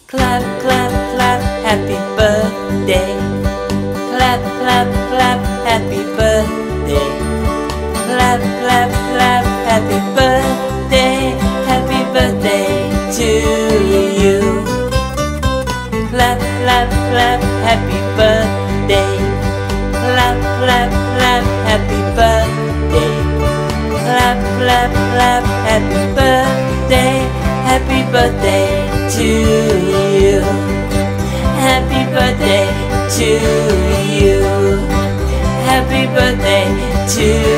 Clap, clap, clap, happy birthday. Clap, clap, clap, happy birthday. Clap, clap, clap, happy birthday. Happy birthday to you. Clap, clap, clap, happy birthday. Clap, clap, clap, happy birthday. Clap, clap, clap, happy birthday. Happy birthday to you. Happy birthday to you. Happy birthday to